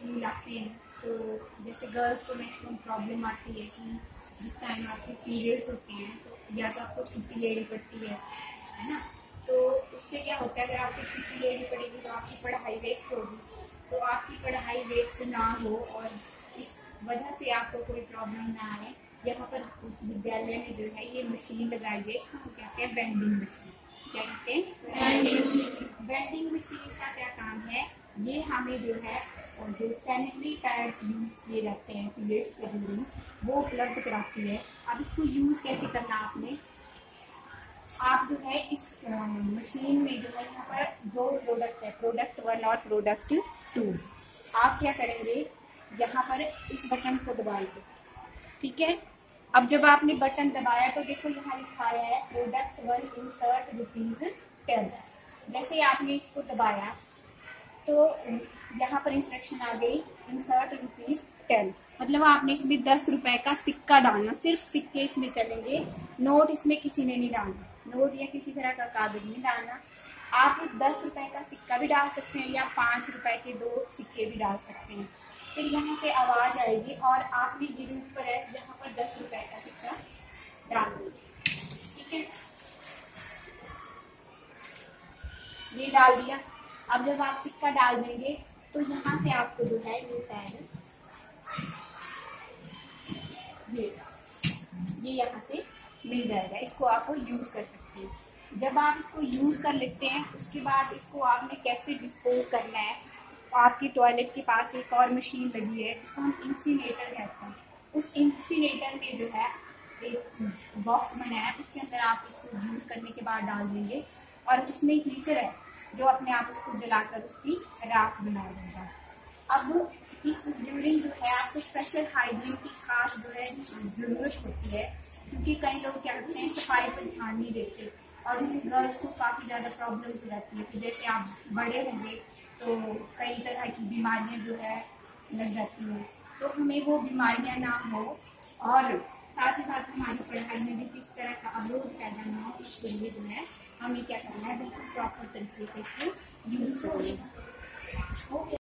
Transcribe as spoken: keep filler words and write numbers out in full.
Feel आते हैं, तो जैसे गर्ल्स को मैक्सिमम प्रॉब्लम आती है कि जिस टाइम आपके पीरियड्स होते हैं तो या तो आपको छुट्टी लेनी पड़ती है है ना। तो उससे क्या होता है, अगर आपको छुट्टी लेनी पड़ेगी तो आपकी पढ़ाई वेस्ट होगी। तो आपकी पढ़ाई वेस्ट ना हो और इस वजह से आपको कोई प्रॉब्लम ना आए, यहाँ पर विद्यालय में जो है ये मशीन लगाई गई, इसको हम कहते हैं बेंडिंग मशीन। क्या कहते हैं? बेंडिंग मशीन का क्या काम है, ये हमें जो है और जो सैनिटरी पैड्स यूज किए जाते हैं पीरियड्स के ड्यूरिंग, वो उपलब्ध कराती है। अब इसको यूज कैसे करना आपने, आप जो है इस मशीन में जो है यहाँ पर दो प्रोडक्ट है, प्रोडक्ट वन और प्रोडक्ट टू। आप क्या करेंगे, यहाँ पर इस बटन को दबाएंगे, ठीक है। अब जब आपने बटन दबाया तो देखो यहाँ लिखा है product one insert rupees ten. जैसे आपने इसको दबाया तो यहाँ पर इंस्ट्रक्शन आ गई इंसर्ट रुपीज टेन, मतलब आपने इसमें दस रुपए का सिक्का डालना, सिर्फ सिक्के इसमें चलेंगे, नोट इसमें किसी ने नहीं डालना, नोट या किसी तरह का कागज नहीं डालना। आप दस रुपए का सिक्का भी डाल सकते हैं या पांच रुपए के दो सिक्के भी डाल सकते हैं। फिर यहाँ से आवाज आएगी और आपने जिन पर है यहाँ पर दस रुपए का सिक्का डाल दीजिए, ठीक है। ये डाल दिया। अब जब आप सिक्का डाल देंगे तो यहाँ से आपको जो है ये पैड ये ये यहाँ से मिल जाएगा, इसको आप यूज कर सकते हैं। जब आप इसको यूज कर लेते हैं उसके बाद इसको आपने कैसे डिस्पोज करना है, आपके टॉयलेट के पास एक और मशीन लगी है जिसको हम इंसिनेटर कहते हैं। उस इंसिनेटर में जो है एक बॉक्स बनाया है, उसके अंदर आप इसको यूज करने के बाद डाल देंगे और उसमें हीटर है जो अपने आप उसको जलाकर उसकी राख बना देगा। अब इस ड्यूरिंग जो है आपको स्पेशल हाइजीन की खास जो है जरूरत होती है, क्योंकि कई लोग क्या करते हैं सफाई पर ध्यान नहीं देते और इससे गर्ल्स को काफ़ी ज़्यादा प्रॉब्लम हो जाती है कि जैसे आप बड़े होंगे तो कई तरह की बीमारियां जो है लग जाती हैं। तो हमें वो बीमारियां ना हो और साथ ही साथ हमारी पढ़ाई में भी किस तरह का अवरोध पैदा ना हो, इसके लिए जो है हमें क्या करना है, बिल्कुल प्रॉपर तरीके से इसको यूज करना है।